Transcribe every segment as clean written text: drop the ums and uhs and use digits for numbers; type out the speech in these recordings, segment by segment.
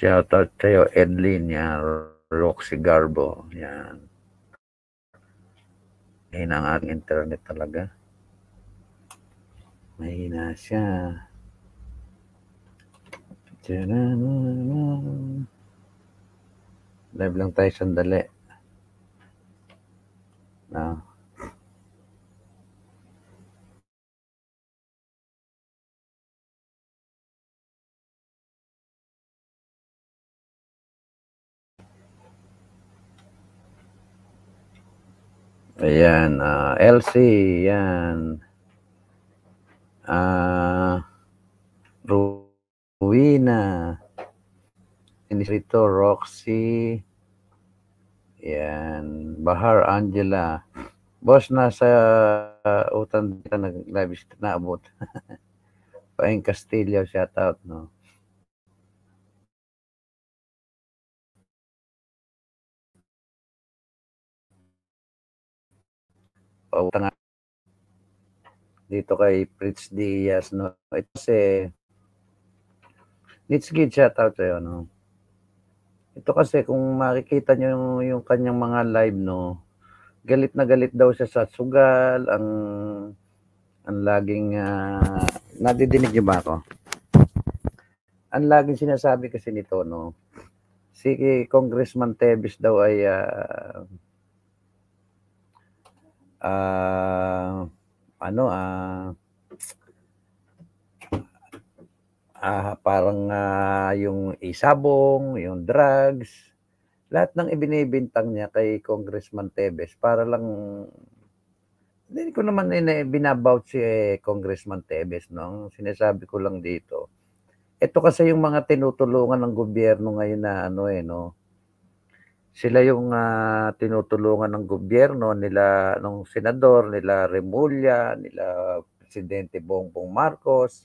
Shoutout sa'yo, Edlin, yan. Roxy Garbo, yan. Mahina ang ating internet talaga. Mahina siya. Live lang tayo sandali. Ayan, Elsie, yan. Ruina. Rito, Roxy. Yan, Bahar Angela. Boss, nasa utan dito nag-live na abot. Paing Castillo, shout out, no? Pautang dito kay Fritz Diaz, no? Ito kasi Nitsgid, shout out sa'yo, no? Ito kasi kung makikita nyo yung kanyang mga live, no? Galit na galit daw siya sa sugal, ang laging nadidinig niyo ba ako? Ang laging sinasabi kasi nito, no? Si Congressman Tebes daw ay parang yung isabong, yung drugs, lahat ng ibinibintang niya kay Congressman Tebes para lang, hindi ko naman binabout si Congressman Tebes, no? Sinasabi ko lang dito. Ito kasi yung mga tinutulungan ng gobyerno ngayon na no? Sila yung tinutulungan ng gobyerno nila, ng senador, nila Remulla, nila Presidente Bongbong Marcos.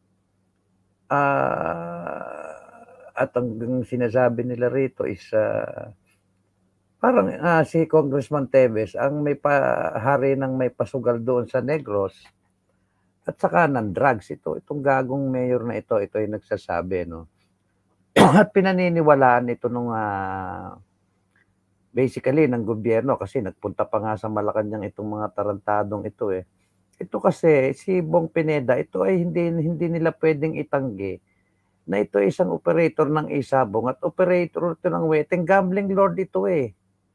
At ang sinasabi nila rito is parang si Congressman Tebes ang may hari ng may pasugal doon sa Negros at saka ng drugs. Itong gagong mayor na ito ay nagsasabi, no? At pinaniniwalaan ito nung basically ng gobyerno kasi nagpunta pa nga sa Malacanang itong mga tarantadong ito eh. Ito kasi si Bong Pineda, ito ay hindi nila pwedeng itanggi na ito ay isang operator ng isabong at operator ito ng weteng, gambling lord ito eh.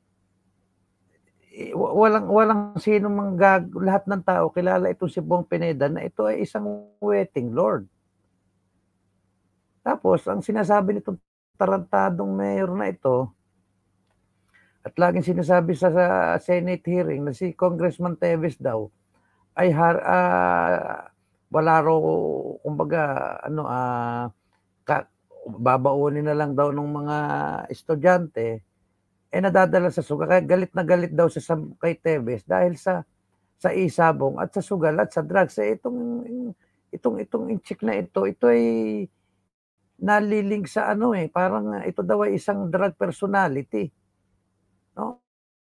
Walang sino mang lahat ng tao kilala itong si Bong Pineda na ito ay isang wetting lord. Tapos ang sinasabi nitong tarantadong mayor na ito at laging sinasabi sa Senate hearing na si Congressman Tebes daw ay wala raw, kumbaga babaunin na lang daw ng mga estudyante, nadadala sa sugal. Kaya galit na galit daw siya kay Tebes dahil sa isabong at sa sugal at sa drugs. Itong chick na ito ay nalilink sa parang ito daw ay isang drug personality. No?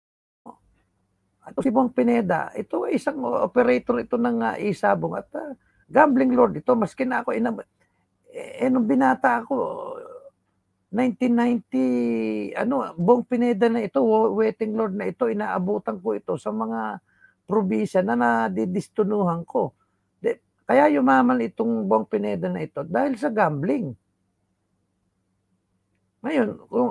At si Bong Pineda, ito ay isang operator ito ng isabong at gambling lord ito. Maski na ako, nung binata ako, 1990, Bong Pineda na ito, wetting lord na ito, inaabutan ko ito sa mga probinsya na nadidistunuhan ko. Kaya yumaman itong Bong Pineda na ito dahil sa gambling. Ngayon,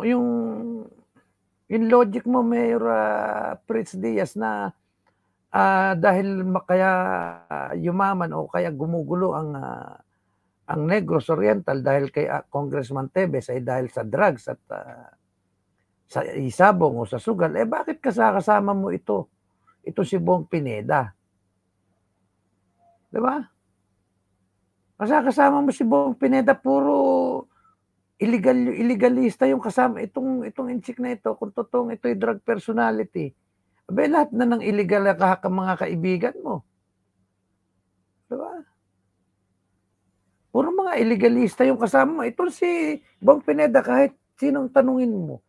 yung logic mo, Mayor Fritz Diaz, na dahil kaya yumaman o kaya gumugulo ang Negros Oriental dahil kay Congressman Tebes ay dahil sa drugs at sa isabong o sa sugal, bakit kasama mo ito si Bong Pineda? Diba? Kasama mo si Bong Pineda, puro illegalista yung kasama itong inchik na ito. Kung totoong ito ay drug personality, lahat na ng illegal mga kaibigan mo. Diba? Puro mga illegalista yung kasama mo. Ito si Bong Pineda, kahit sinong tanungin mo,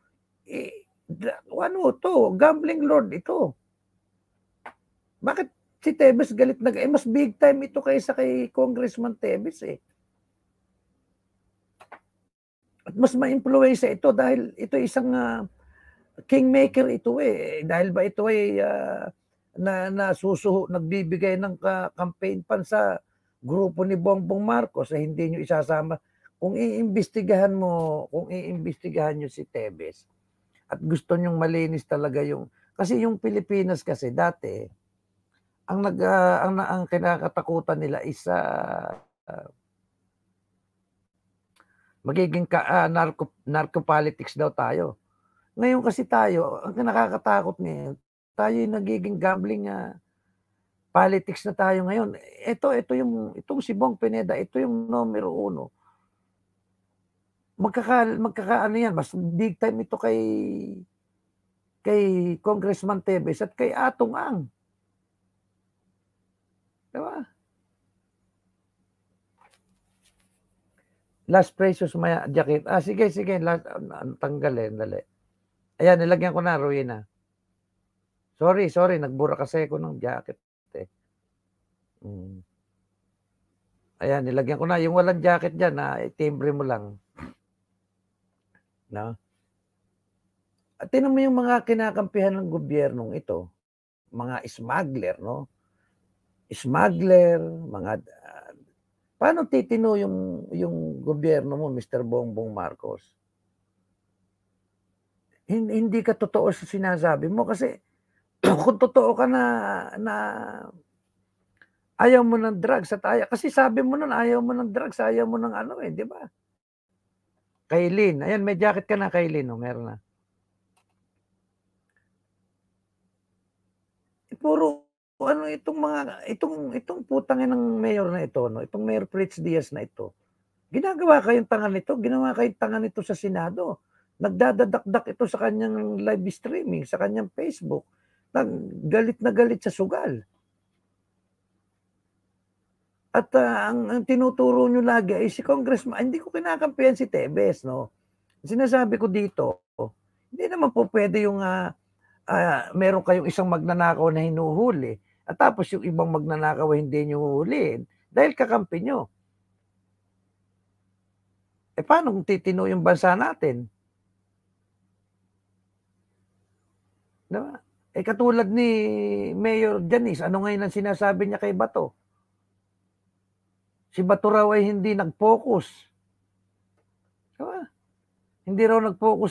gambling lord ito. Bakit si Tebes galit na mas big time ito kaysa kay Congressman Tebes eh. At mas maimpluwensiya ito dahil ito isang, kingmaker ito, eh. Dahil ba ito ay, nagbibigay ng campaign funds sa grupo ni Bongbong Marcos, eh, hindi niyo isasama. Kung iimbestigahan niyo si Tevez at gusto niyong malinis talaga yung kasi yung Pilipinas kasi dati ang kinakatakutan nila is, magiging narco-politics daw tayo. Ngayon kasi tayo, ang nakakatakot ngayon, tayo'y nagiging gambling, politics na tayo ngayon. Itong si Bong Pineda, ito yung numero 1. Magkakaano yan, mas big time ito kay Congressman Tevez at kay Atong Ang, 'di ba? Last Precious Maya Jacket. Sige, sige last tanggalin, dali. Ayan nilagyan ko na, Rowena. Sorry, sorry nagbura kasi ako ng jacket, eh. Hmm. Ayan nilagyan ko na, yung walang jacket diyan, itimbre mo lang, 'no? At tingnan mo yung mga kinakampihan ng gobyernong ito, mga smuggler, 'no? Smuggler, paano titino yung gobyerno mo, Mr. Bongbong Marcos? Hindi ka totoo sa sinasabi mo kasi kung totoo ka na na ayaw mo ng drugs at kasi sabi mo nun ayaw mo ng drugs, ayaw mo ng ano, eh, 'di ba? Kaylin, ayan may jacket ka na Kaylin, oh, meron na. Puro ano itong putang inang mayor na ito 'no, itong Mayor Fritz Diaz na ito, ginawa kayong tanga nito sa Senado. Nagdadadakdak ito sa kanyang live streaming, sa kanyang Facebook, galit na galit sa sugal. At, ang tinuturo niyo lagi ay si hindi ko kinakampihan si Tevez 'no. Sinasabi ko dito, hindi naman po puwede yung, meron kayong isang magnanakaw na hinuhuli at tapos yung ibang magnanakaw ay hindi niyo huhulihin dahil kakampi niyo. Eh, paano kung titino yung bansa natin, 'di ba? Eh, katulad ni Mayor Janice, ano ngayon ang sinasabi niya kay Bato? Si Bato raw ay hindi nag-focus, 'di ba? Hindi raw nag-focus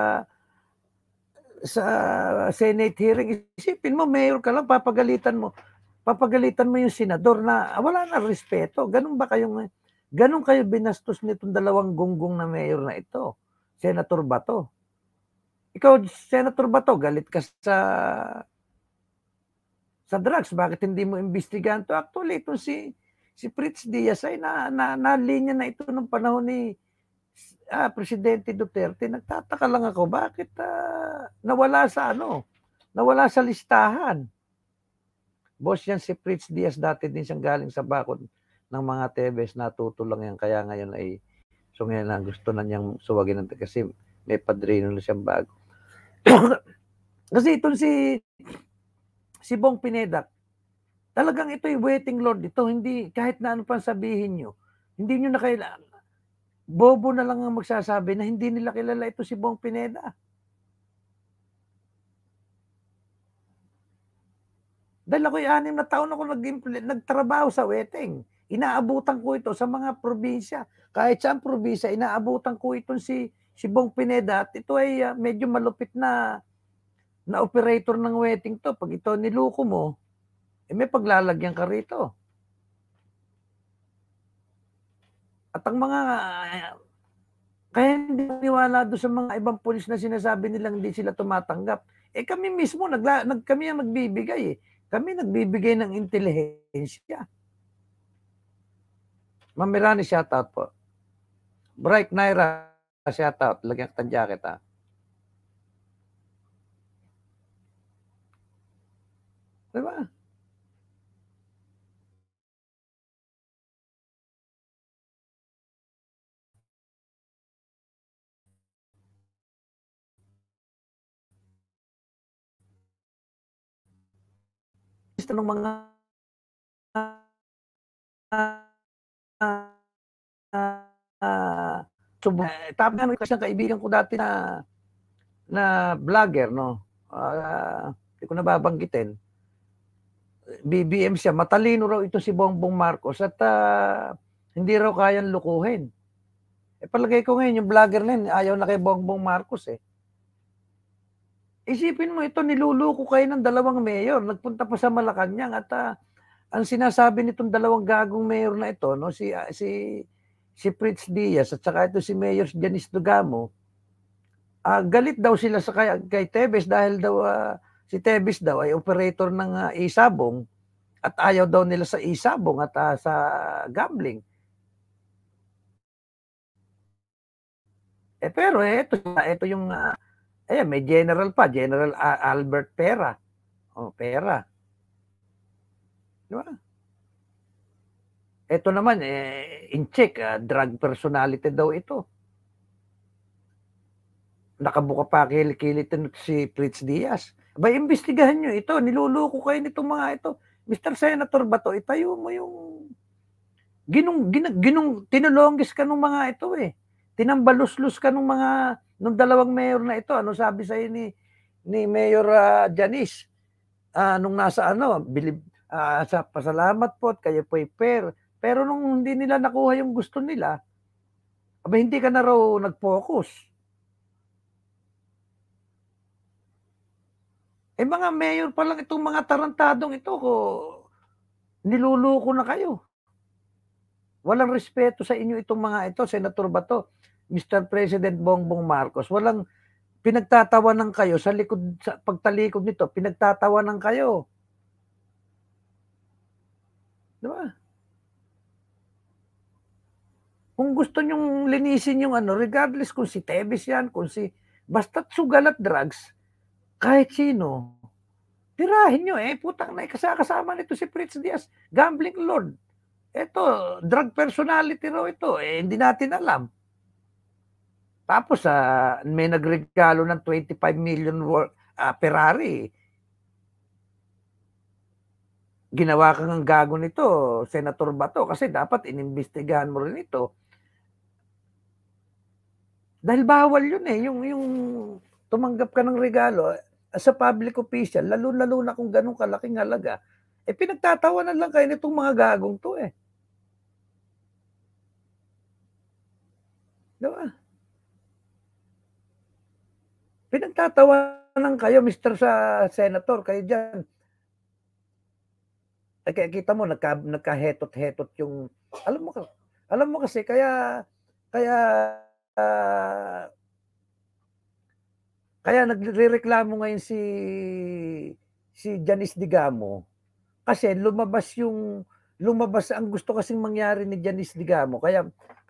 sa Senate hearing. Isipin mo mayor ka lang papagalitan mo yung senador na wala ng respeto. Gano'n kayo binastos nitong dalawang gonggong na mayor na ito, Senator Bato. Ikaw, Senator Bato, galit ka sa drugs, bakit hindi mo imbestigahan 'to? Actually, itong si Fritz Diaz ay nalinya na ito nung panahon ni, Presidente Duterte. Nagtataka lang ako bakit, nawala sa listahan. Boss yan si Fritz Diaz, dati din siyang galing sa bakod ng mga Tevez, natuto lang yan kaya ngayon ay ngayon na gusto na niyang suwagin kasi may padrino na siyang bago. Kasi itong si Bong Pineda, talagang ito'y waiting lord ito, hindi kahit na ano pang sabihin niyo, hindi niyo na bobo na lang ang magsasabi na hindi nila kilala ito si Bong Pineda. Dahil ako'y 6 na taon ako nagtrabaho sa weteng. Inaabutan ko ito sa mga probinsya. Kahit saang probinsya, inaabutan ko itong si Bong Pineda at ito ay, medyo malupit na operator ng weteng 'to. 'Pag ito niloko mo, eh, may paglalagyan ka rito. At ang mga kaya hindi maniwala do'n sa mga ibang pulis na sinasabi nilang hindi sila tumatanggap. Eh, kami mismo kami ang nagbibigay, eh. Kami nagbibigay ng intelihensya. Ma'am Mirani, shoutout po. Bright Naira, shoutout. Lagyan kitang jacket, 'di ba? Lista ng mga, ah, Tapos ano kasi ang kaibigan ko dati na vlogger, no? Hindi ko nababanggitin. BBM siya, matalino raw ito si Bongbong Marcos at hindi raw kayang lukuhin. Palagay ko ngayon yung vlogger na yun, ayaw na kay Bongbong Marcos eh. Isipin mo ito, niluluko kayo ng dalawang mayor, nagpunta pa sa Malacanang at ang sinasabi nitong dalawang gagong mayor na ito, no, si Fritz Diaz at saka ito si Mayor Janice Dugamo, galit daw sila sa kay Tevez dahil daw si Tevez daw ay operator ng isabong at ayaw daw nila sa isabong at sa gambling. Pero ito yung may general pa, General Albert Pera. Pera. Di ba? Ito naman, in check, drug personality daw ito. Nakabuka pa kilit si Fritz Diaz. Imbestigahan nyo ito, niluluko kayo nitong mga ito. Mr. Senator Bato, itayo mo yung tinulongis ka ng mga ito eh. Tinambaluslus ka nung dalawang mayor na ito. Ano sabi sa'yo ni Mayor Janice? Nung nasa sa pasalamat po at kayo po'y fair. Pero nung hindi nila nakuha yung gusto nila, hindi ka na raw nag-focus. Mga mayor pa lang itong mga tarantadong ito niluluko na kayo. Walang respeto sa inyo itong mga ito, Senator Bato, Mr. President Bongbong Marcos. Walang pinagtatawanan kayo sa pagtalikod nito, pinagtatawanan kayo. Di ba? Kung gusto nyong linisin yung regardless kung si Tevez yan, basta't sugal at drugs, kahit sino, tirahin nyo putang na kasama nito si Fritz Diaz, gambling lord. Ito, drug personality raw ito, hindi natin alam. Tapos, may nagregalo ng 25 million Ferrari. Ginawa kang ang gago nito, Senator Bato, kasi dapat inimbestigahan mo rin ito. Dahil bawal yun yung tumanggap ka ng regalo as a public official, lalo na kung ganun kalaking halaga, pinagtatawanan lang kayo nitong mga gagong to Diba? Pinagtatawanan kayo, Mr. Senator, kayo dyan. Kaya kita mo, nagkahetot-hetot yung, alam mo kasi, kaya nagrereklamo ngayon si Janice Digamo kasi lumabas ang gusto kasing mangyari ni Janice Digamo kaya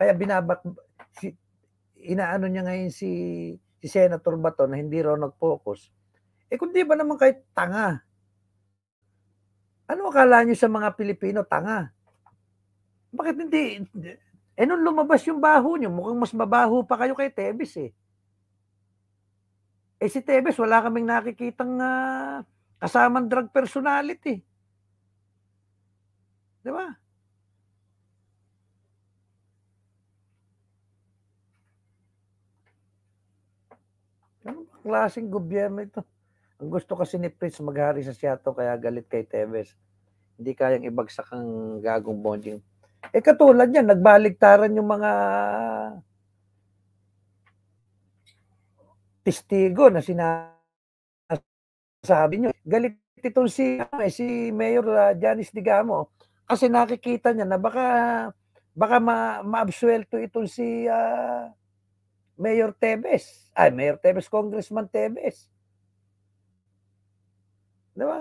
inaano niya ngayon si Senator Bato na hindi raw nag-focus. Kung di ba naman kahit tanga? Ano akala niyo sa mga Pilipino tanga? Bakit hindi? Nung lumabas yung baho niyo, mukhang mas mabaho pa kayo kay Tevez si Tevez, wala kaming nakikitang kasamang drug personality. Di ba? Anong klaseng gobyerno ito? Ang gusto kasi ni Prince maghari sa Seattle kaya galit kay Tevez. Hindi kayang ibagsak ang gagong bonding. Katulad yan, nagbaligtaran yung mga testigo na sinasabi nyo. Galit itong si Mayor Janice Digamo kasi nakikita niya na baka maabsuelto itong si Mayor Tevez. Mayor Tevez, Congressman Tevez. Di ba?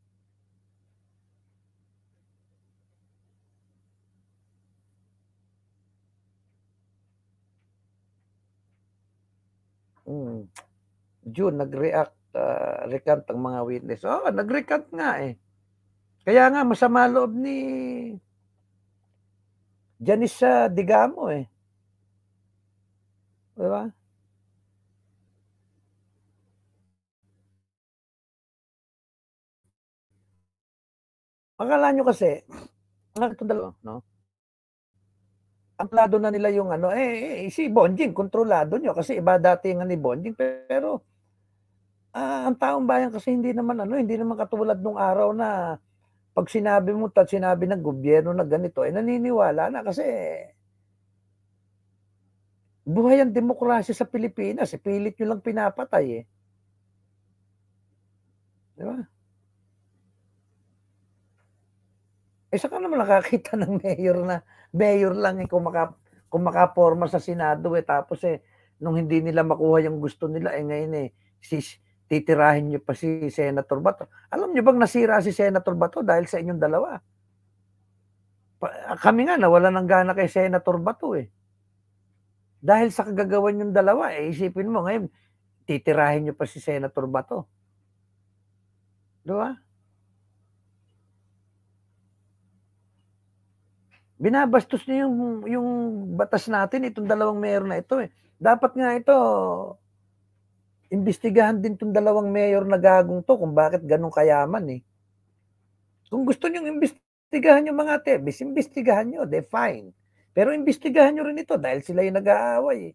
June, nag-react, recant ang mga witness. Nag-recant nga Kaya nga, masama loob ni Janice Digamo Di ba? Akala nyo kasi, itong dalawa, no? kontrolado na nila yung ano, si Bonjing kontrolado nyo kasi iba datingan ni Bonjing pero ang taong bayan kasi hindi naman katulad nung araw na pag sinabi mo at sinabi ng gobyerno na ganito, naniniwala na kasi buhay ang demokrasya sa Pilipinas, pilit nyo lang pinapatay eh. Di ba? Saka naman nakakita ng mayor lang kung makaporma sa Senado tapos nung hindi nila makuha yung gusto nila ngayon titirahin niyo pa si Senator Bato. Alam niyo bang nasira si Senator Bato dahil sa inyong dalawa? Kami nga nawala ng gana kay Senator Bato Dahil sa kagagawan yung dalawa isipin mo ngayon titirahin niyo pa si Senator Bato. Di ba? Binabastos niyo yung batas natin itong dalawang mayor na ito Dapat nga ito imbestigahan din itong dalawang mayor na gagong to kung bakit ganun kayaman Kung gusto niyo imbestigahan yung mga Tebes, imbestigahan niyo, fine. Pero imbestigahan niyo rin ito dahil sila yung nag-aaway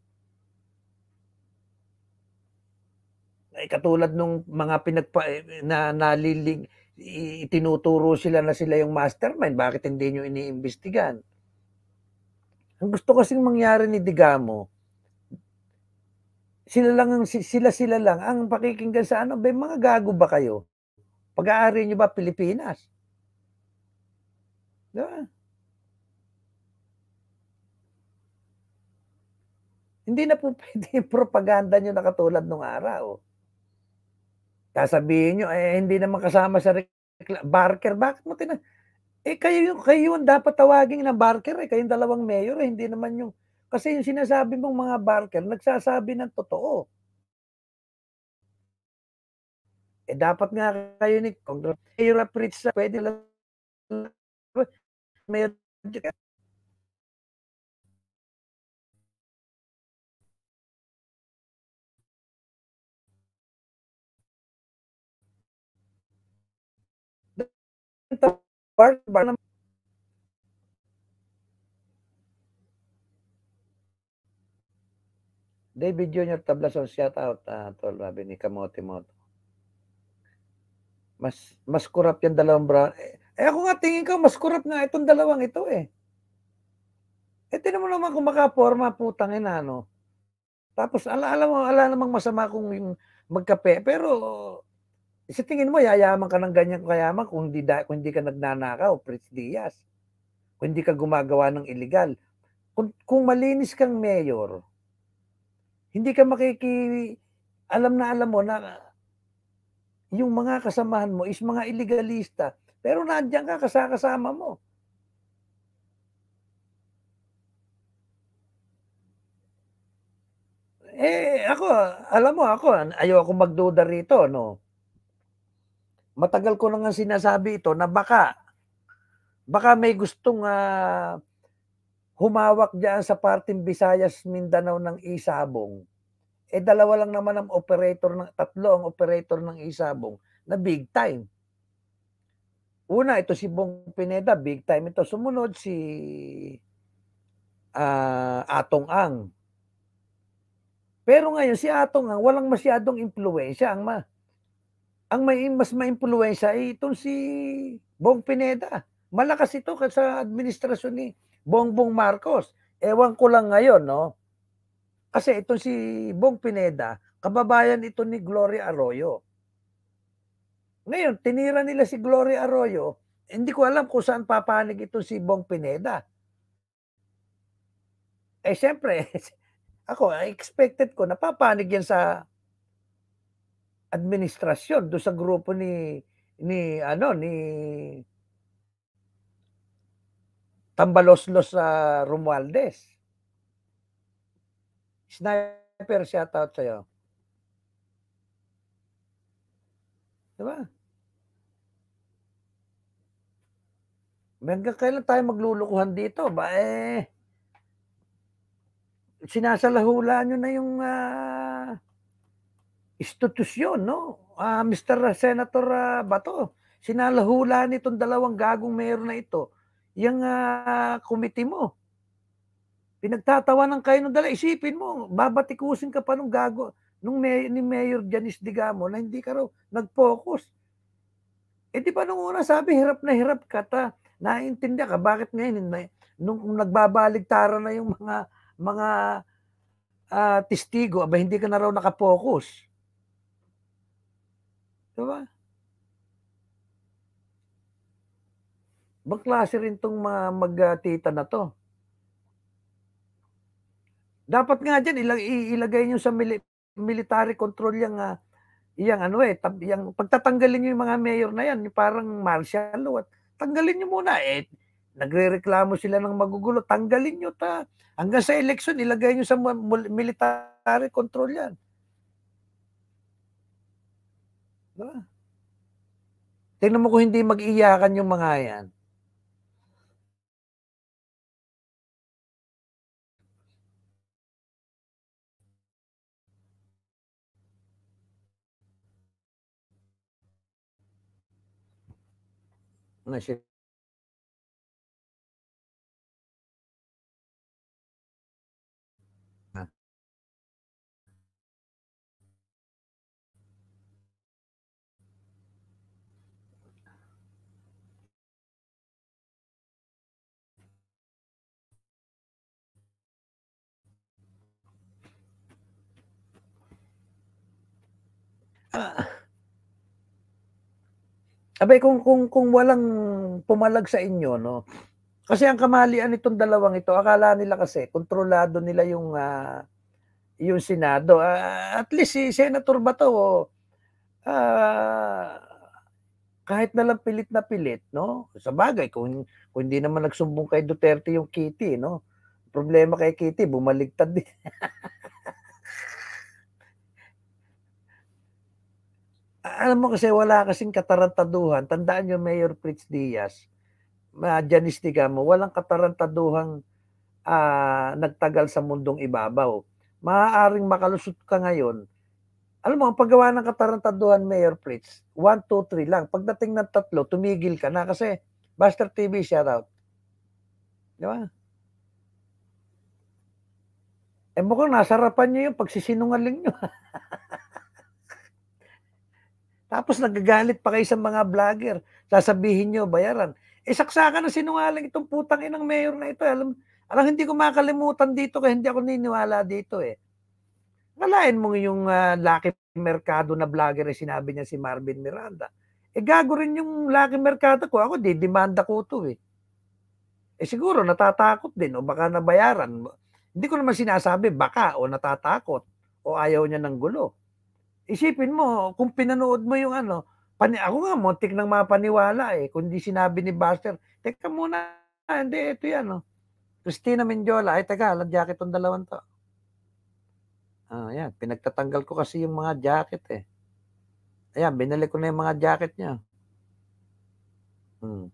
katulad nung mga itinuturo sila na sila yung mastermind, bakit hindi nyo iniimbestigahan? Ang gusto kasing mangyari ni Digamo, sila lang ang pakikinggan sa mga gago ba kayo? Pag-aari nyo ba Pilipinas? Diba? Hindi na po pwede yung propaganda nyo na katulad nung araw. Sasabihin nyo, hindi naman kasama sa Barker. Bakit mo kayo yung dapat tawagin na Barker kayong dalawang mayor hindi naman yung kasi yung sinasabi mong mga Barker nagsasabi ng totoo. Dapat nga kayo ni Mayor Pritz pwede lang Mayor David Jr. Tablason, shout out Tol Rabi ni Kamote Moto. Mas kurap yung dalawang ako nga tingin ko mas kurap nga itong dalawang ito tinan mo naman kung makaporma putang ina Tapos ala namang masama kung yung magkape pero sa tingin mo yayaman ka ng ganyan kayaman kung hindi ka nagnanakaw, Prince Diaz. Kung hindi ka gumagawa ng illegal. Kung malinis kang mayor, hindi ka alam mo na yung mga kasamahan mo is mga illegalista. Pero nandiyan ka kasama mo. Ako, alam mo ayaw akong magduda rito, Matagal ko na nga sinasabi ito na baka may gustong humawak diyan sa parteng Visayas, Mindanao ng Isabong. Dalawa lang naman ang tatlo ang operator ng Isabong na big time. Una, ito si Bong Pineda, big time ito. Sumunod si Atong Ang. Pero ngayon si Atong Ang walang masyadong impluwensya. Ang mas maimpluwensya ay itong si Bong Pineda. Malakas ito sa administrasyon ni Bongbong Marcos. Ewan ko lang ngayon, Kasi itong si Bong Pineda, kababayan ito ni Gloria Arroyo. Ngayon, tinira nila si Gloria Arroyo, hindi ko alam kung saan papanig ito si Bong Pineda. Siyempre, ako, expected ko, napapanig yan sa administrasyon, doon sa grupo ni Tambaloslos Romualdez. Sniper, shout out sa'yo. Diba? Hanggang kailan tayo maglulukuhan dito? Sinasalahulaan nyo na yung institusyon, Mr. Senator Bato. Sinalahulaan itong dalawang gagong mayor na ito. Yung committee mo. Pinagtatawanan kayo nung isipin mo babatikusin ka pa nung nung ni Mayor Janice Digamo na hindi ka raw nag-focus. Eh, di ba nung una sabi hirap na hirap ka naiintindihan ka bakit ngayon nung nagbabaligtaran na yung mga, testigo aba hindi ka na raw naka-focus, 'di ba? Ibang klase rin 'tong mga tita na 'to. Dapat nga diyan ilagay niyo sa military control yang ano, yang pagtatanggalin niyo yung mga mayor na yan, yung parang martial law at tanggalin niyo muna, nagrereklamo sila ng magugulo, tanggalin niyo hanggang sa eleksyon ilagay niyo sa military control yan, 'di ba? Tingnan mo kung hindi mag-iyakan yung mga yan. Na si ah, abay kung walang pumalag sa inyo 'no, kasi ang kamalian nitong dalawang ito akala nila kasi kontrolado nila yung Senado, at least si Senator Bato, ah, kahit na lang pilit 'no, sabagay kung hindi naman nagsumbong kay Duterte yung Kitty 'no, problema kay Kitty bumaligtad din. Alam mo kasi wala kasing katarantaduhan, tandaan niyo Mayor Fritz Diaz, Janice Tigamo, walang katarantaduhang, nagtagal sa mundong ibabaw. Maaaring makalusot ka ngayon. Alam mo ang paggawa ng katarantaduhan Mayor Fritz, 1, 2, 3 lang, pagdating ng 3 tumigil ka na kasi Buster TV shoutout, 'di ba? Eh, mukhang nasa harapan niyo yung pagsisinungaling niyo. Tapos nagagalit pa kayo sa mga vlogger, sasabihin niyo bayaran. Eh, saksakan ng sinungaling itong putang inang mayor na ito, alam hindi ko makalimutan dito kaya hindi ako naniniwala dito, eh. Akalain mo yung, Lucky Mercado na vlogger, eh, sinabi niya si Marvin Miranda. Eh, gago rin yung Lucky Mercado ko, ako didemanda ko 'to, eh. Eh, siguro natatakot din o baka nabayaran. Hindi ko naman sinasabi baka o natatakot o ayaw niya ng gulo. Isipin mo kung pinanood mo yung ako nga muntik ng mapaniwala, eh, kundi sinabi ni Buster, "Teka muna, hindi ito yan, oh, Christina Mendiola." Ay teka jacket 'tong dalawang 'to. Yan pinagtatanggal ko kasi yung mga jacket, eh. Ayan binalik ko na yung mga jacket niya. Hmm.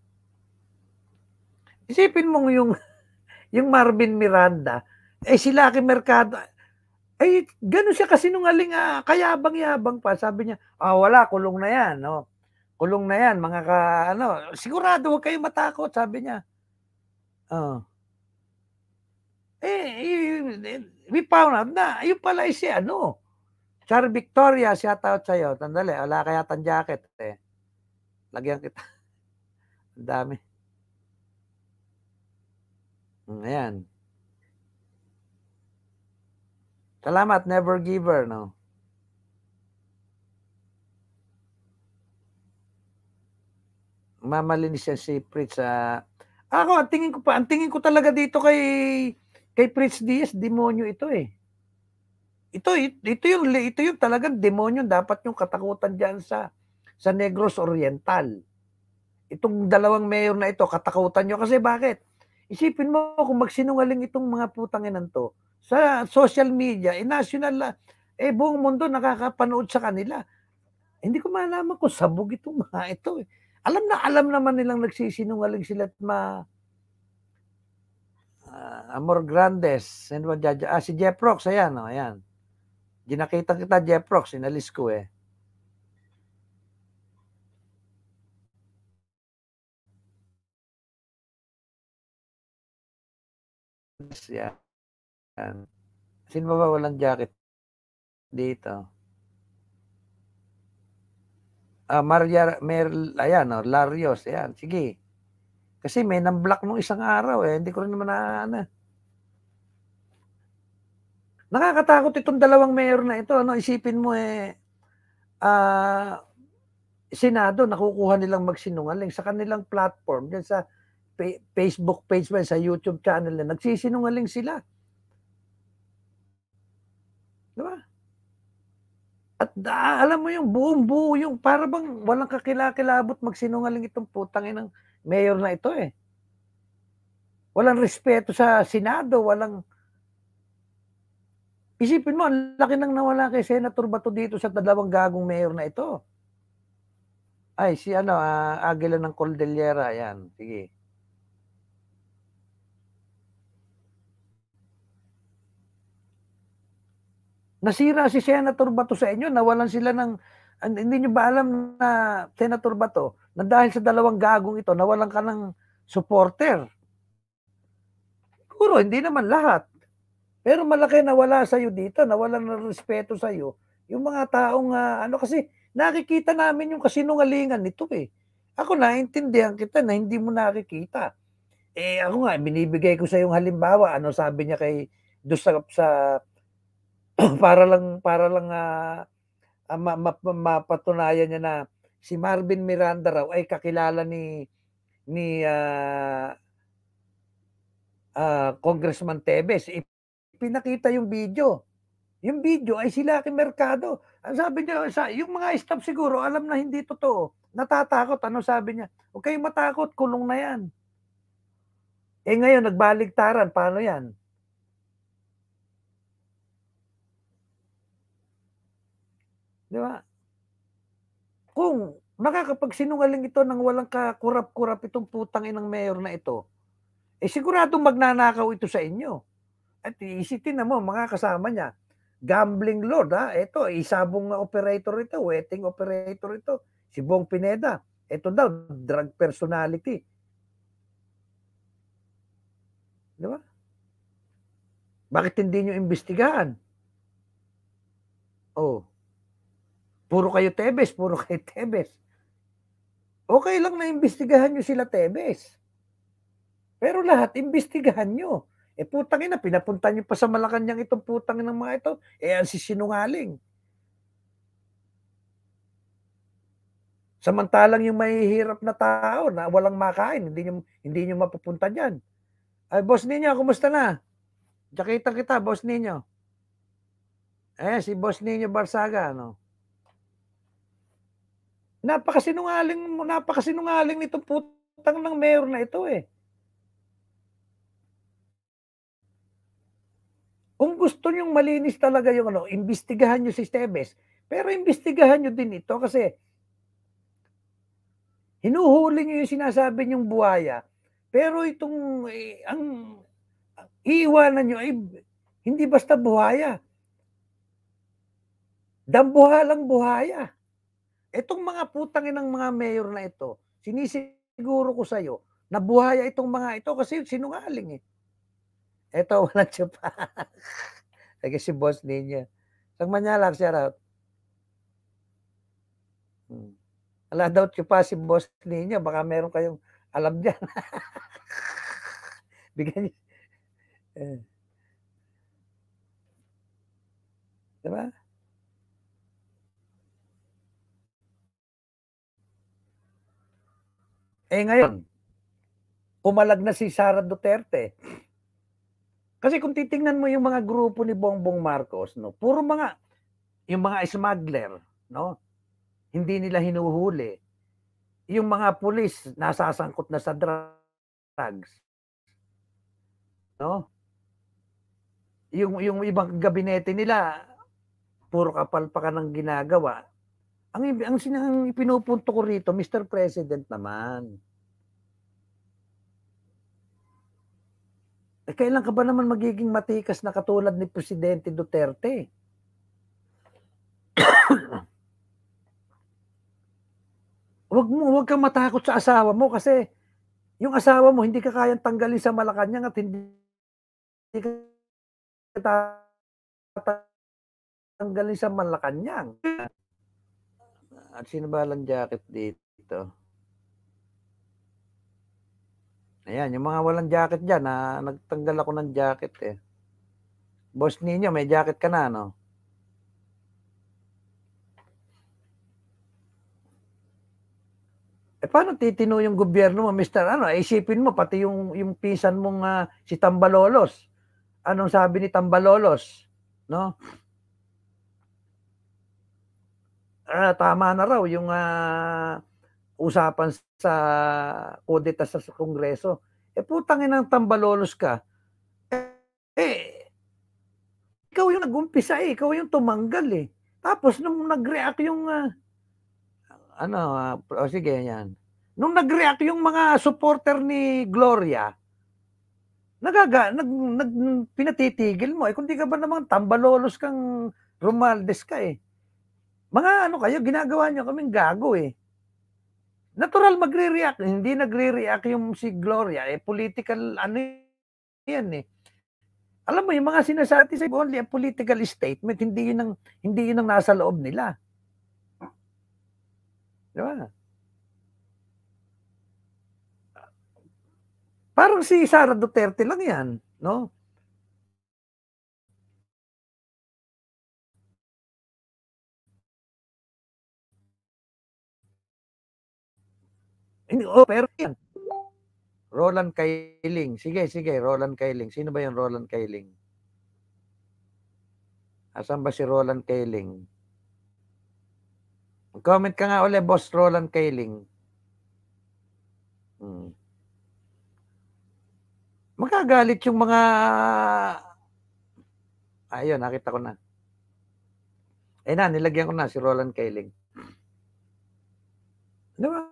Isipin mo yung Marvin Miranda, eh, si Lucky Mercado, ay gano'n siya kasinungaling, kayabang-yabang pa sabi niya, wala kulong na yan, oh, kulong na yan mga sigurado huwag kayong matakot sabi niya. Oh, we found out na yun pala si Char Victoria, shoutout sa'yo, sandali wala ka yatang jacket, eh, lagyan kita, ang dami, ayan. Salamat never giver 'no. Mamalinis yan si Pritz, ako ang tingin ko talaga dito kay Pritz Diaz demonyo ito, eh. Ito yung talagang demonyo dapat yung katakutan diyan sa Negros Oriental. Itong dalawang mayor na ito katakutan niyo kasi bakit? Isipin mo kung magsinungaling itong mga putang inang 'to sa social media, national buong mundo nakakapanood sa kanila. Hindi ko malaman kung sabog itong mga ito, eh. Alam naman nilang nagsisinungaling sila't Amor Grandes, sino ba si Jeff Rox, ayan, oh, ayan. Ginakita kita Jeff Rox, inalis ko, eh. Yeah. Sino ba walang jacket dito? Ayan, Larios, ayan, sige. Kasi may nang-block nung isang araw hindi ko rin naman na. Nakakatakot itong dalawang mayor na ito, isipin mo Senado nakukuha nilang magsinungaling sa kanilang platform, diyan sa Facebook page ba, sa YouTube channel na nagsisinungaling sila. Di ba? At alam mo yung buong-buo yung para bang walang kakilakilabot magsinungaling itong putang inang mayor na ito Walang respeto sa Senado, isipin mo, ang laki nang nawala kay Senator Bato dito sa dalawang gagong mayor na ito. Ay, si Aguila ng Cordillera, yan, sige. Nasira si Senator Bato sa inyo, nawalan sila hindi nyo ba alam na Senator Bato, na dahil sa dalawang gagong ito, nawalan ka ng supporter? Siguro, hindi naman lahat. Pero malaki nawala sa'yo dito, nawalan ng respeto sa'yo. Yung mga taong, kasi nakikita namin yung kasinungalingan nito Ako naintindihan kita na hindi mo nakikita. Ako nga, binibigay ko sa yung halimbawa, sabi niya doon sa para lang mapatunayan niya na si Marvin Miranda raw ay kakilala ni Congressman Tevez. Pinakita yung video. Yung video ay si Lucky Mercado. Ang sabi niya, yung mga staff siguro alam na hindi totoo. Natatakot. Ano sabi niya? Huwag kayong matakot, kulong na yan. Ngayon, nagbaligtaran. Paano yan? Di ba? Kung nakakapagsinungaling ito ng walang kakurap-kurap itong putang inang mayor na ito, siguradong magnanakaw ito sa inyo. At isipin na mo, mga kasama niya, gambling lord ito, isabong operator ito, wedding operator ito, si Bong Pineda. Ito daw, drug personality. Di ba? Bakit hindi nyo imbestigahan? Puro kayo Tebes. Okay lang na imbestigahan nyo sila Tebes. Pero lahat, imbestigahan nyo. Putang ina, pinapunta nyo pa sa Malacanang itong putang ng mga ito. Ang sisinungaling. Samantalang yung mahihirap na tao na walang makain, hindi nyo mapupunta dyan. Ay, boss ninyo, kumusta na? Jakita kita, boss ninyo. Si boss ninyo Barsaga, Napakasinungaling nitong putang ng mayor na ito Kung gusto nyong malinis talaga yung imbestigahan nyo si Tebes. Pero imbestigahan nyo din ito kasi hinuhuli nyo yung sinasabi nyong buhaya. Pero itong, ang iiwanan nyo ay hindi basta buhaya. Dambuhalang buhaya. Itong mga putang inang mga mayor na ito, sinisiguro ko sa'yo, na buhaya itong mga ito kasi sinungaling Ito, walang tsupa. Lagi si boss ninyo. Sang Manyalag, shout out. Wala daw tsupa si boss ninyo. Baka meron kayong alam dyan. Bigyan niyo. Diba? Ngayon, umalag na si Sara Duterte. Kasi kung titingnan mo yung mga grupo ni Bongbong Marcos, puro yung mga smuggler, hindi nila hinuhuli. Yung mga pulis, nasasangkot na sa drugs. Yung ibang gabinete nila, puro kapalpakan ng ginagawa. Ang pinupunto ko rito, Mr. President naman. Kailan ka ba naman magiging matikas na katulad ni Presidente Duterte? Huwag kang matakot sa asawa mo kasi yung asawa mo hindi ka kayang tanggalin sa Malacanang at hindi ka tatanggalin sa Malacanang. At sino ba walang jacket dito? Ayan, yung mga walang jacket dyan, nagtanggal ako ng jacket eh. Boss ninyo, may jacket ka na, no? Paano titino yung gobyerno mo, Mr. Ano? Isipin mo, pati yung pisan mong si Tambalolos. Anong sabi ni Tambalolos? No? Tama na raw yung usapan sa kudeta sa Kongreso. Putangin ng Tambalolos ka. Ikaw yung nag-umpisa ikaw yung tumanggal eh. Tapos nung nag-react yung sige yan. Nung nag-react yung mga supporter ni Gloria, pinatitigil mo. Kung di ka ba naman Tambalolos kang Romualdez ka eh. Mga kayo, ginagawa nyo kaming gago eh. Natural magre-react. Hindi nagre-react yung si Gloria. Political, yan eh. Alam mo, yung mga sinasabi sa only a political statement, hindi yun ang nasa loob nila. Di ba? Parang si Sara Duterte lang yan, no? Pero yan. Roland Kailing. Sige, Roland Kailing. Sino ba yung Roland Kailing? Asan ba si Roland Kailing? Comment ka nga ulit, Boss Roland Kailing. Magagalit yung mga... Ayun, nakita ko na. Nilagyan ko na si Roland Kailing. Di ba?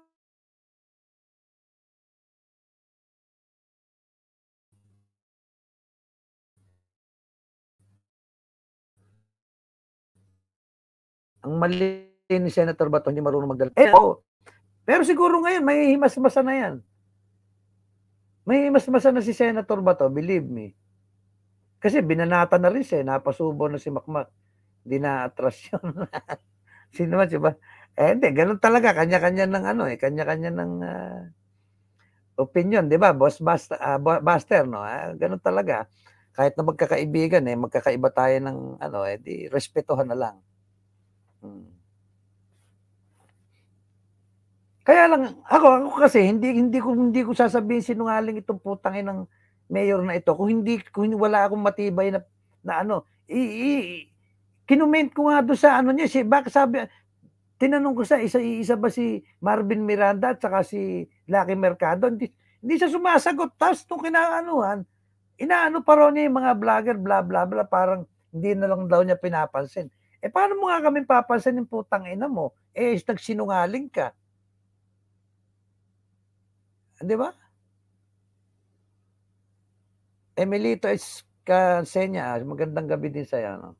Ang mali ni Senator Bato, hindi marunong magdala. Pero siguro ngayon, may himas-masa na yan. May himas-masa na si Senator Bato, believe me. Kasi binanata na rin siya, napasubo na si Makmak. Hindi na atras yun. Sino ba, diba? Hindi, ganun talaga. Kanya-kanya ng kanya-kanya ng opinion, di ba? Boss Buster, no? Ganun talaga. Kahit na magkakaibigan, magkakaiba tayo ng, di respetuhan na lang. Kaya lang, ako kasi, hindi ko sasabihin sinungaling itong putangin ng mayor na ito. Kung wala akong matibay na kinument ko nga doon sa niya, bakit sabi, tinanong ko sa isa ba si Marvin Miranda at saka si Lucky Mercado, hindi siya sumasagot. Tapos nung inaano pa raw niya yung mga vlogger, bla bla bla, parang hindi na lang daw niya pinapansin. Paano mo nga kami papansin yung putang ina mo? Nagsinungaling ka. Di ba? Emilito Escasenya, magandang gabi din sa'yo, no?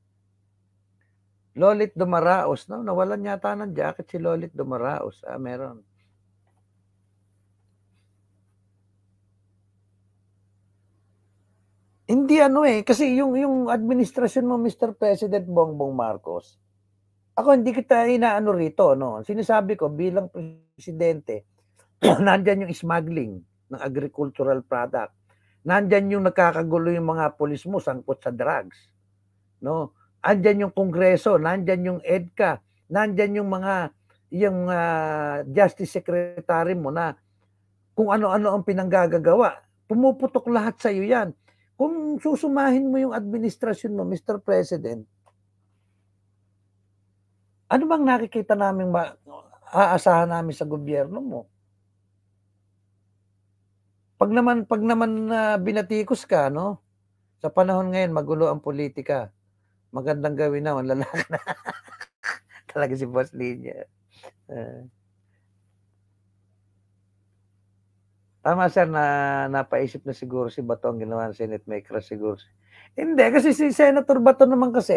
Lolit Dumaraos, no? Nawalan yata ng jacket si Lolit Dumaraos. Meron. Hindi kasi yung administrasyon mo, Mr. President Bongbong Marcos, ako hindi kita inaano rito, no? Sinasabi ko bilang presidente, nandyan yung smuggling ng agricultural product. Nandyan yung nakakagulo yung mga pulis mo sangkot sa drugs, no? Andyan yung Kongreso, nandyan yung EDCA, nandyan yung Justice Secretary mo na kung ano-ano ang pinanggagawa. Pumuputok lahat sa iyo yan. Kung susumahin mo yung administrasyon mo, Mr. President, ano bang nakikita namin aasahan namin sa gobyerno mo? Pag naman binatikos ka, no? Sa panahon ngayon, magulo ang politika. Magandang gawin na, lalaki na. Talaga si Boss Linya. Tama sir, napaisip na siguro si Bato ang ginawa ng Senate, may crush siguro. Hindi, kasi si Senator Bato naman kasi,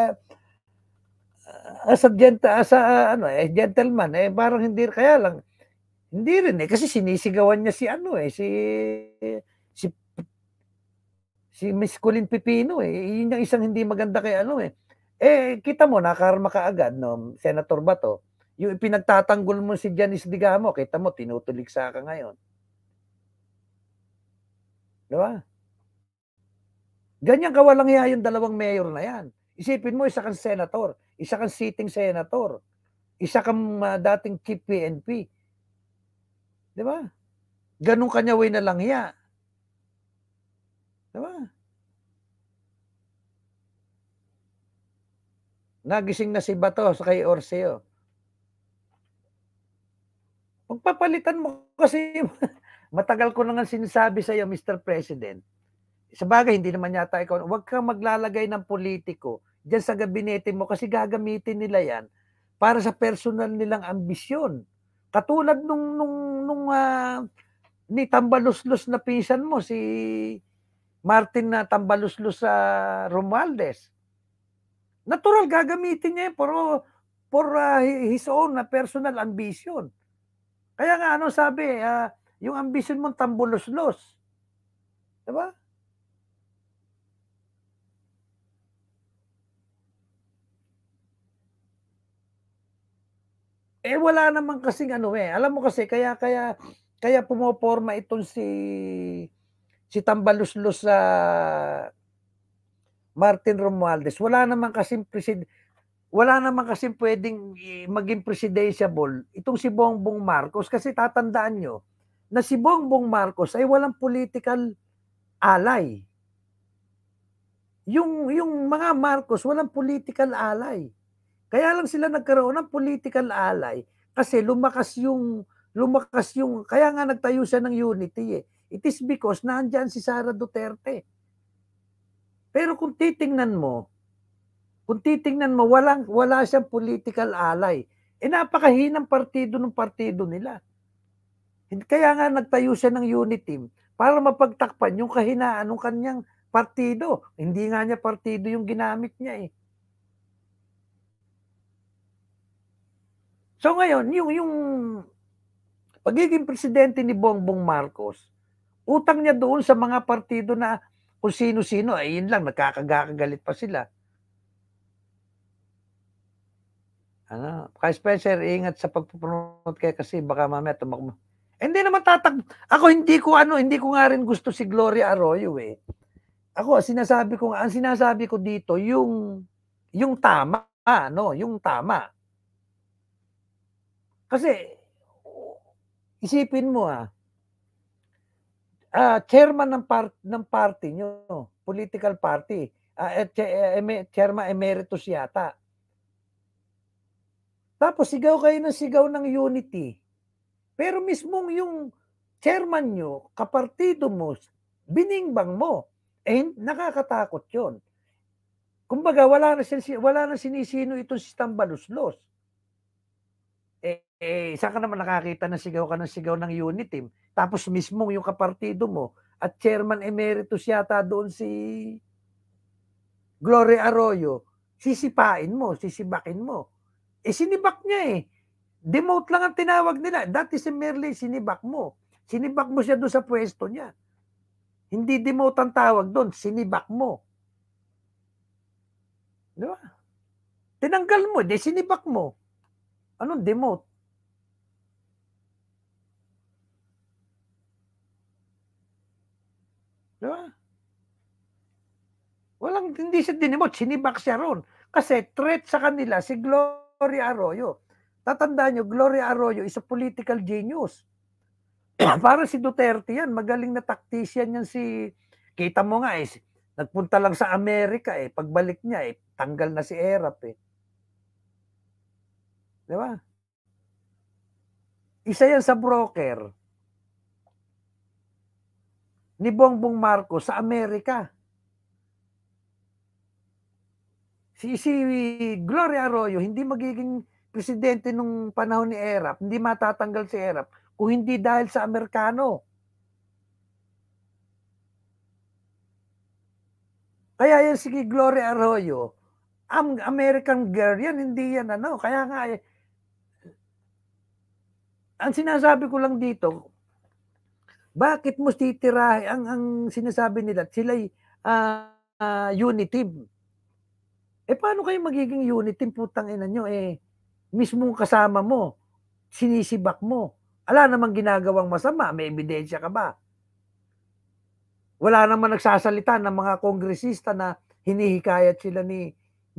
gentleman, parang hindi, kaya lang, hindi rin kasi sinisigawan niya si Si Miss Colleen Pipino, yun yung isang hindi maganda kay ano, eh. Kita mo nakarma kaagad 'no, Senator Bato, yung ipinagtatanggol mo si Janice Digamo, kita mo tinutuligsa ka ngayon, 'di ba? Ganyan kawalang hiya yung dalawang mayor na yan. Isipin mo isa kang senator, isa kang sitting senator, isa kang, dating chief PNP, 'di ba? Gano'n ka niya walang hiya, 'di ba? Nagising na si Bato sa kay Orseo. Pagpapalitan mo kasi matagal ko na ngang sinasabi sa'yo, Mr. President. Sabagay hindi naman yata ikaw, huwag kang maglalagay ng politiko diyan sa gabinete mo kasi gagamitin nila 'yan para sa personal nilang ambisyon. Katulad ni tambaluslos na pinsan mo si Martin na tambaluslos sa Romualdez. Natural gagamitin niya 'yan for his own na personal ambition. Kaya nga ano sabi, yung ambition mong tambaluslos, 'di ba? Wala naman kasing ano, alam mo kasi kaya pumoporma itong si Tambaluslos sa Martin Romualdez, wala naman kasing puwedeng maging presidentiable itong si Bongbong Marcos kasi tatandaan niyo na si Bongbong Marcos ay walang political ally. Yung mga Marcos walang political ally. Kaya lang sila nagkaroon ng political ally kasi lumakas yung kaya nga nagtayo siya ng unity, eh. It is because nandiyan si Sara Duterte. Pero kung titingnan mo wala siyang political ally. Napakahinang partido nila. Kaya nga nagtayo siya ng unity team para mapagtakpan yung kahinaan ng kanyang partido. Hindi nga niya partido yung ginamit niya, eh. So ngayon, yung pagiging presidente ni Bongbong Marcos, utang niya doon sa mga partido na kung sino-sino, yun lang, nagkakagalit pa sila. Ano, kaya Spencer, ingat sa pagpo-promote kayo kasi baka mamaya tumakbo. Hindi naman ako hindi ko nga rin gusto si Gloria Arroyo, eh. Ang sinasabi ko dito yung tama, no, yung tama. Kasi isipin mo, chairman ng party niyo, political party, chairman emeritus yata. Tapos sigaw kayo ng sigaw ng unity. Pero mismong yung chairman niyo, kapartido mo, biningbang mo. Nakakatakot 'yun. Kumbaga wala na sinisino itong si Tambaluslos. Saan ka naman nakakita na sigaw ka ng sigaw ng unity, tapos mismong yung kapartido mo at chairman emeritus yata doon si Gloria Arroyo, sisibakin mo. Sinibak niya, eh. Demote lang ang tinawag nila. That is merely sinibak mo. Sinibak mo siya doon sa pwesto niya. Hindi demote ang tawag doon, sinibak mo. Di ba? Tinanggal mo, sinibak mo. Anong demote? Di ba? Hindi siya dinemote, sinibak siya ron. Kasi threat sa kanila si Gloria Arroyo. Tatandaan nyo, Gloria Arroyo is a political genius. Para si Duterte yan, magaling na tactician yan kita mo nga nagpunta lang sa Amerika pagbalik niya tanggal na si Erap Di ba? Isa yan sa broker ni Bongbong Marcos sa Amerika. Si Gloria Arroyo hindi magiging presidente nung panahon ni Erap, hindi matatanggal si Erap kung hindi dahil sa Amerikano. Kaya yan si Gloria Arroyo, American girl yan, hindi yan ano. Kaya nga ang sinasabi ko lang dito, bakit mo titirahin ang sinasabi nila, sila'y unit team. Paano kayo magiging unit team, putang ina nyo, mismong kasama mo, sinisibak mo. Wala namang ginagawang masama, may ebidensya ka ba? Wala naman nagsasalita ng mga kongresista na hinihikayat sila ni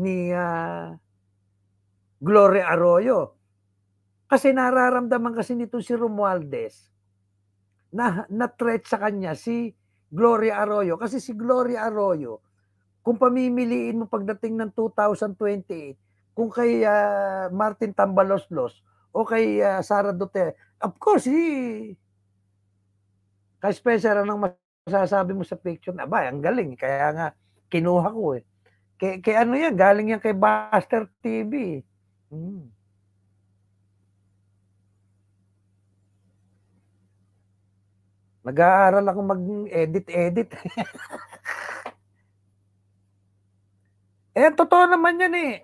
Gloria Arroyo. Kasi nararamdaman kasi nito si Romualdez na threat sa kanya si Gloria Arroyo. Kasi si Gloria Arroyo, kung pamimiliin mo pagdating ng 2028, kung kay Martin Tambaloslos o kay Sara Duterte, of course, kay Spencer, anong masasabi mo sa picture? Aba, ang galing. Kaya nga, kinuha ko eh. Kay ano yan, galing yan kay Buster TV. Nag-aaral ako mag-edit. Totoo naman yan eh.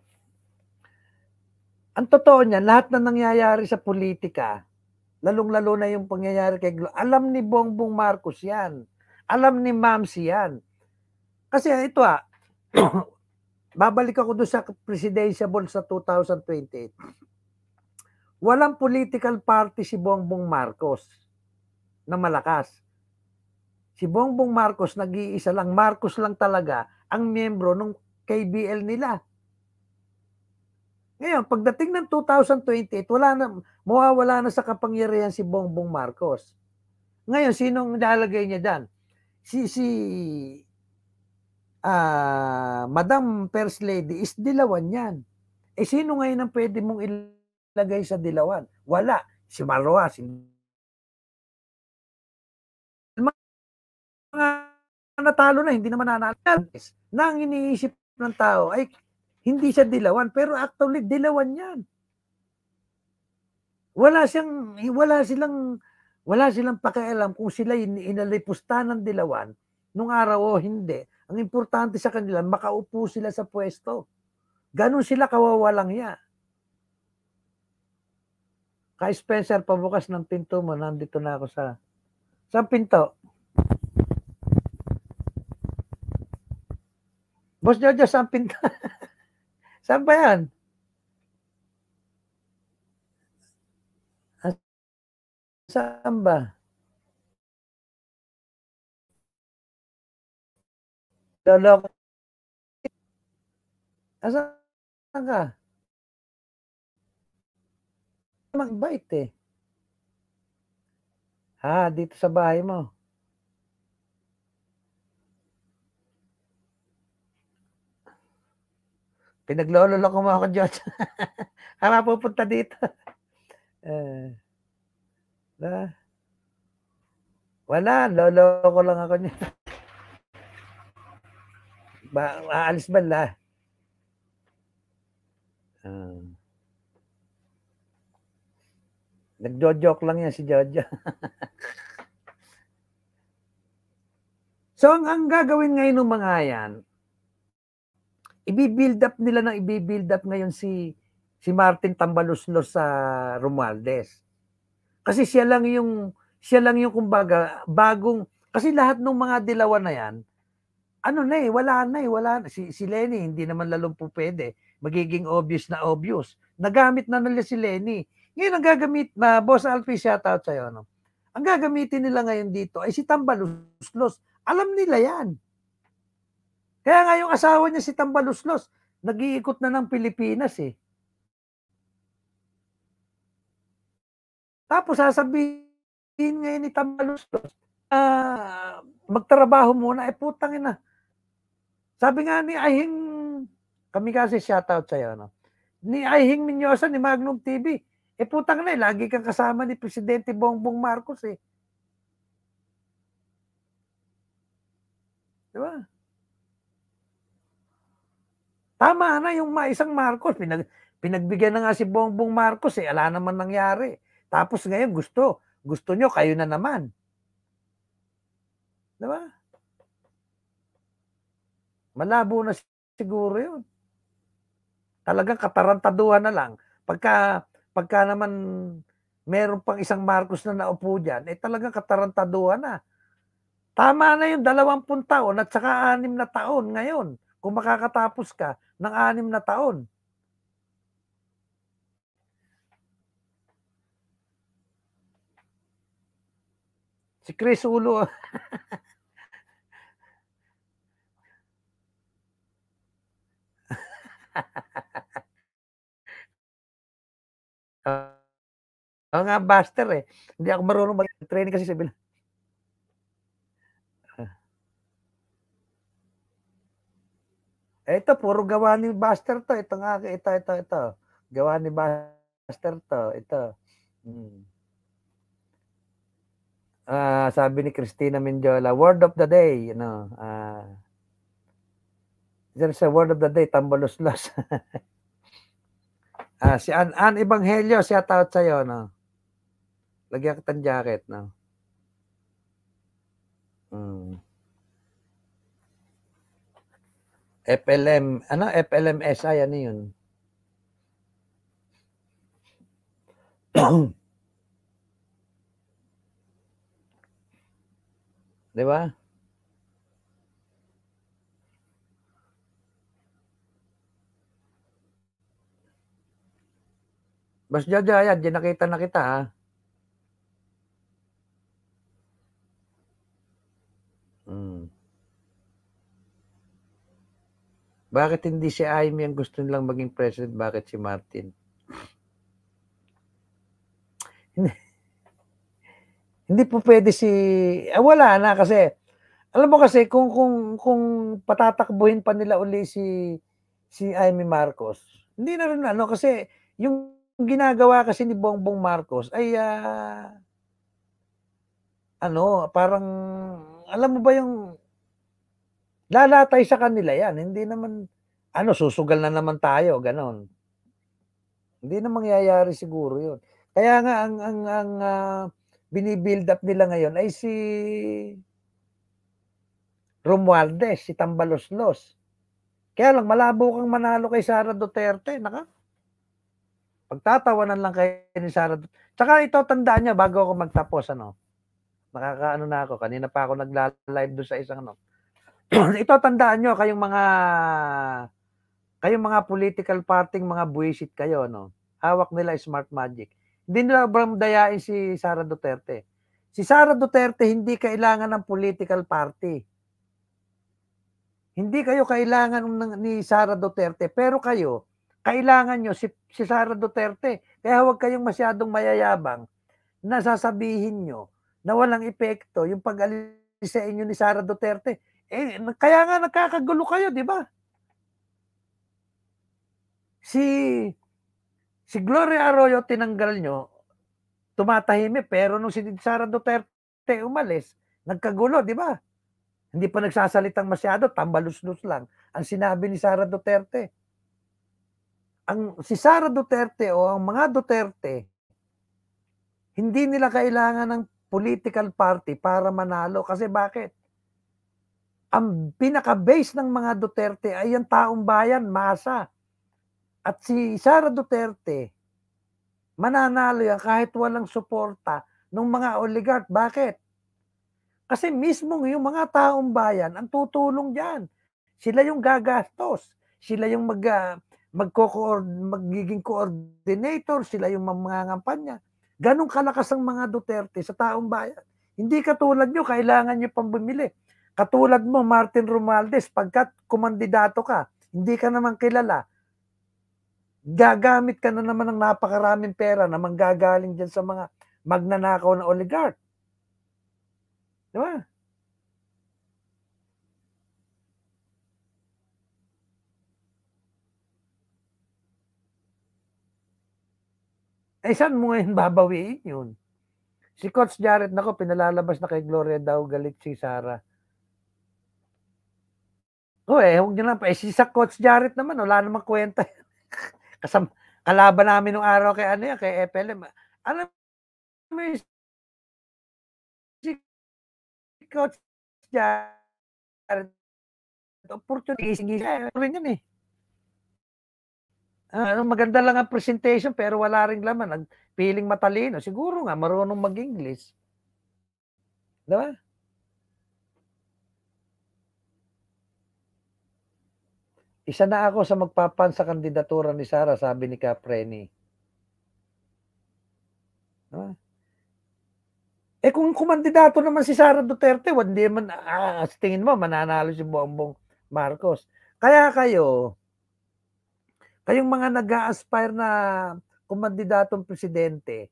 Ang totoo niyan, lahat na nangyayari sa politika, lalong-lalo na yung pangyayari kay alam ni Bongbong Marcos yan. Alam ni Mamsi yan. Kasi ito babalik ako doon sa presidential sa 2028. Walang political party si Bongbong Marcos na malakas. Si Bongbong Marcos, nag-iisa lang, Marcos lang talaga ang miyembro ng KBL nila. Ngayon, pagdating ng 2028, mawawala na sa kapangyarihan si Bongbong Marcos. Ngayon, sinong nilalagay niya dyan? Madam First Lady is Dilawan yan. Sino ngayon ang pwede mong ilagay sa Dilawan? Wala. Si Marwa, mga natalo na, hindi naman nanalo. Na ang iniisip ng tao ay hindi siya Dilawan, pero actually Dilawan yan. Wala silang pakialam kung sila inalipusta ng Dilawan nung araw o hindi. Ang importante sa kanila, makaupo sila sa pwesto. Ganun sila kawawalang ya. Kay Spencer, pabukas ng pinto mo, nandito na ako sa pinto. Boss Jojo, saan pinto? Saan ba yan? Saan ba? Lolo. Asan ka? Magbait eh. Dito sa bahay mo. Pinaglololoko mo ako, Diyos. Mapupunta dito. Wala, loloko lang ako niya. Aalis ba la? Nagjo-joke lang yan si Jojo. So, ang gagawin ngayon ng mga yan, i-build up ngayon si Martin Tambaloslos sa Romualdez. Kasi siya lang yung kumbaga bagong, kasi lahat ng mga Dilawan na yan, wala na. Si Lenny hindi naman lalong po pwede. Magiging obvious. Nagamit na nila si Lenny. Ngayon ang gagamit, Boss Alfie, shoutout sa'yo. No? Ang gagamitin nila ngayon dito ay si Tambaloslos. Alam nila yan. Kaya nga yung asawa niya si Tambaloslos, nag-iikot na ng Pilipinas eh. Tapos sasabihin ngayon ni Tambaloslos, magtrabaho muna, putang ina. Sabi nga ni Aihing, kami kasi shoutout sa'yo, no? Ni Aihing Minyosa, ni Magnum TV, putang na, lagi kang kasama ni Presidente Bongbong Marcos eh. Diba? Tama na yung isang Marcos, pinagbigyan na nga si Bongbong Marcos eh, ala naman nangyari. Tapos ngayon gusto nyo, kayo na naman. Diba? Malabo na siguro yun. Talagang katarantaduhan na lang. Pagka naman meron pang isang Marcos na naupo dyan, talagang katarantaduhan na. Tama na yung 20 taon at saka 6 na taon ngayon kung makakatapos ka ng 6 na taon. Si Chris Ulo oo nga Buster, eh. Hindi ako marunong mag-training kasi sa ito puro gawa ni Buster 'to, ito nga ito. Gawa ni Buster 'to, ito. Hmm. Sabi ni Christina Mendiola, word of the day, there's a word of the day, tambaluslos. Si Ann Ebanghelio, shout out sa'yo, no? Lagyan kitang jacket, no? Hmm. FLMSI, ano yun? Di ba? Mas Jajaya, di nakita na kita, ha? Hmm. Bakit hindi si Amy ang gusto nilang maging president? Bakit si Martin? Hindi po pwede wala na kasi, alam mo kasi kung patatakbuhin pa nila uli si Amy Marcos, hindi na rin ano kasi yung ginagawa kasi ni Bongbong Marcos ay, parang alam mo ba yung lalatay sa kanila yan, hindi naman susugal na naman tayo, gano'n. Hindi na mangyayari siguro yun. Kaya nga ang bini-build up nila ngayon ay si Romualdez, si Tambaloslos. Kaya lang malabo kang manalo kay Sara Duterte, pagtatawanan lang kayo ni Sara Duterte. Tsaka ito tandaan niyo bago ako magtapos, nakakaano na ako, kanina pa ako nagla-live do'n sa isang ito tandaan niyo kayong mga political parting mga buwisit kayo, hawak nila Smart Magic. Hindi nila dayain si Sara Duterte. Si Sara Duterte hindi kailangan ng political party. Hindi kayo kailangan ni Sara Duterte, pero kayo, kailangan nyo si Sara Duterte. Kaya huwag kayong masyadong mayayabang na sasabihin nyo na walang epekto yung pag-alis sa inyo ni Sara Duterte. Kaya nga nagkakagulo kayo, di ba? Si Gloria Arroyo tinanggal nyo, tumatahimik, pero nung si Sara Duterte umalis, nagkagulo, di ba? Hindi pa nagsasalitang masyado, tambalus-lus lang ang sinabi ni Sara Duterte. Si Sara Duterte o ang mga Duterte, hindi nila kailangan ng political party para manalo. Kasi bakit? Ang pinaka-base ng mga Duterte ay ang taong bayan, masa. At si Sara Duterte, mananalo yan kahit walang suporta ng mga oligarch. Bakit? Kasi mismo yung mga taong bayan ang tutulong diyan. Sila yung gagastos. Sila yung magiging coordinator, sila yung mangangampanya. Ganong kalakas ang mga Duterte sa taong bayan. Hindi katulad nyo, kailangan nyo pang bumili. Katulad mo, Martin Romualdez, pagkat kumandidato ka, hindi ka naman kilala, gagamit ka na naman ng napakaraming pera na manggagaling dyan sa mga magnanakaw na oligarch. Di ba? Saan mo ngayon babawiin yun? Si Coach Jared, nako, pinalalabas na kay Gloria daw, galit si Sara. Huwag nyo lang pa. Si sa Coach Jared naman, wala namang kwenta. Kalaban namin nung araw kay kay FLM. Alam mo si Coach Jared, opportunity, rin yun eh. Maganda lang ang presentation pero wala ring laman. Feeling matalino. Siguro nga, marunong mag-English. Diba? Isa na ako sa magpapan sa kandidatura ni Sara, sabi ni Capreni. Kung kumandidato naman si Sara Duterte, hindi man, sa tingin mo, mananalo si Bongbong Marcos. Kaya kayong mga nag-a-aspire na kumandidatong presidente,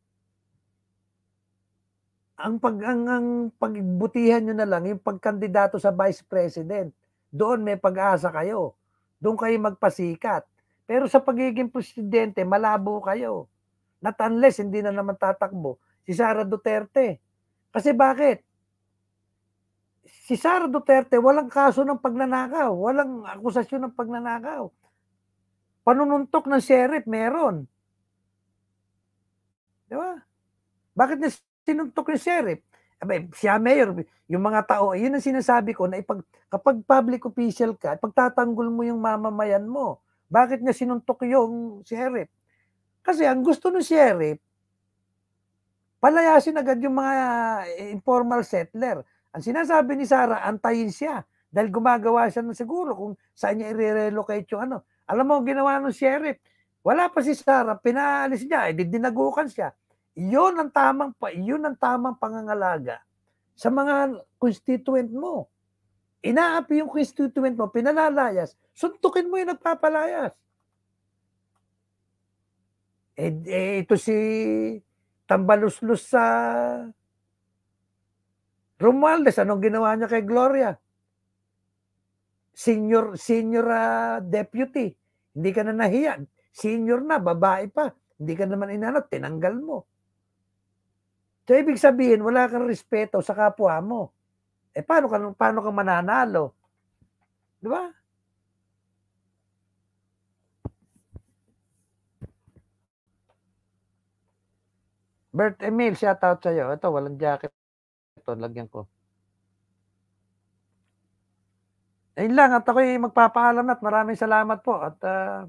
ang pagbutihan nyo na lang, yung pagkandidato sa vice president, doon may pag-asa kayo. Doon kayo magpasikat. Pero sa pagiging presidente, malabo kayo. Not unless hindi na naman tatakbo si Sara Duterte. Kasi bakit? Si Sara Duterte, walang kaso ng pagnanakaw. Walang akusasyon ng pagnanakaw. Panununtok ng sheriff, meron. Di ba? Bakit niya sinuntok yung sheriff? Siya mayor, yung mga tao, yun ang sinasabi ko na kapag public official ka, pagtatanggol mo yung mamamayan mo. Bakit niya sinuntok yung sheriff? Kasi ang gusto ng sheriff, palayasin agad yung mga informal settler. Ang sinasabi ni Sara, antayin siya. Dahil gumagawa siya ng siguro kung saan niya i-relocate yung ano. Alam mo, ginawa ng sheriff. Wala pa si Sara, pinaalis niya, dinagukan siya. Yun ang tamang pangangalaga sa mga constituent mo. Inaapi yung constituent mo, pinalalayas, suntukin mo yung nagpapalayas. Ito si Tambaluslos sa Romualdez, anong ginawa niya kay Gloria? Senior deputy, hindi ka na nahiya. Senior na, babae pa. Hindi ka naman inanot, tinanggal mo. So, ibig sabihin, wala kang respeto sa kapwa mo. Paano ka mananalo? Di ba? Bert Emil, shout out sa'yo. Ito, walang jacket. Ito, lagyan ko. Ayun lang, at ako'y magpapaalam na at maraming salamat po. At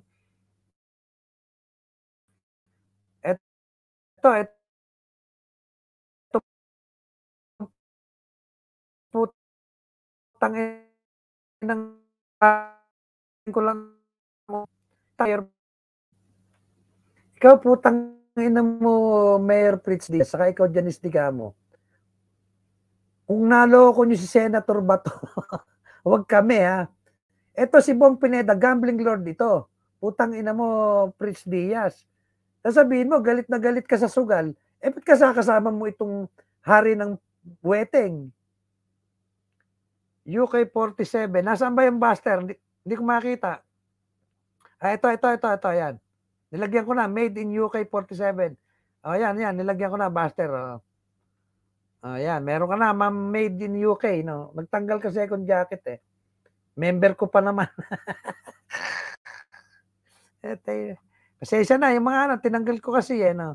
ito putang inang ko lang tayo. Ikaw putang ina mo, Mayor Fritz Diaz, saka ikaw Janice Digamo. Kung naloko nyo si Senator Bato, huwag kami ha. Ito si Bong Pineda, gambling lord ito. Putang ina mo, Fritz Diaz. Sasabihin mo, galit na galit ka sa sugal. Ba't kasama mo itong hari ng buweteng? UK47. Nasaan ba yung Buster? Hindi ko makita. Ito, yan. Nilagyan ko na, made in UK47. Yan, nilagyan ko na, Buster. Yan, meron ka na, made in UK, no? Nagtanggal ka second jacket, eh. Member ko pa naman. Pasensya na, yung mga tinanggal ko kasi, eh, no?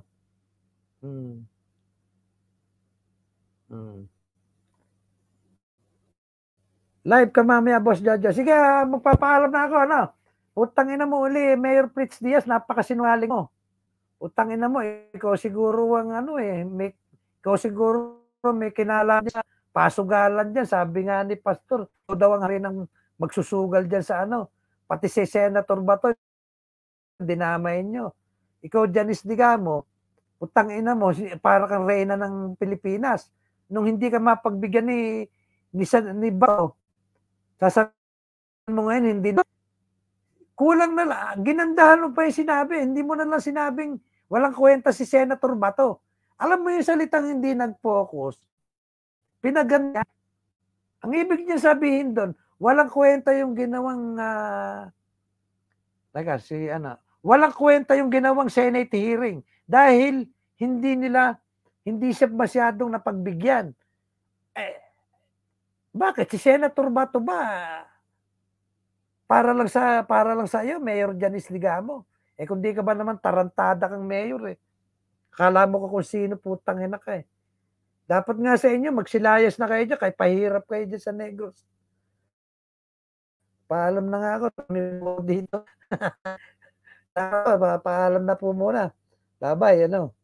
Live ka mamaya, Boss Jojo. Sige, magpapaalam na ako, ano? Utangin na mo uli, Mayor Fritz Diaz, napakasinwaling mo. Utangin na mo, ikaw siguro ang ikaw siguro may kinalaman sa pasugalan dyan. Sabi nga ni Pastor, ikaw daw ang hari ng magsusugal dyan sa pati si Senator Bato, dinamay nyo. Ikaw, Janice Digamo, utangin na mo, para kang reyna ng Pilipinas. Nung hindi ka mapagbigyan ni Bato, sasabihin mo ngayon, hindi na. Kulang na lang. Ginandahan mo pa yung sinabi. Hindi mo na lang sinabing walang kwenta si Senator Bato. Alam mo yung salitang hindi nag-focus, pinaganda. Ang ibig niya sabihin doon, walang kwenta yung ginawang walang kwenta yung ginawang Senate hearing dahil hindi siya masyadong napagbigyan. Bakit? Si Senator Bato ba para lang sa iyo, Mayor Janice Digamo. Kung di ka ba naman tarantada kang mayor, akala mo kung sino, putang ina ka, eh. Dapat nga sa inyo, magsilayas na kayo dyan, kahit pahirap kayo dyan sa Negros. Paalam na nga ako, dito. Paalam na po muna. Babay,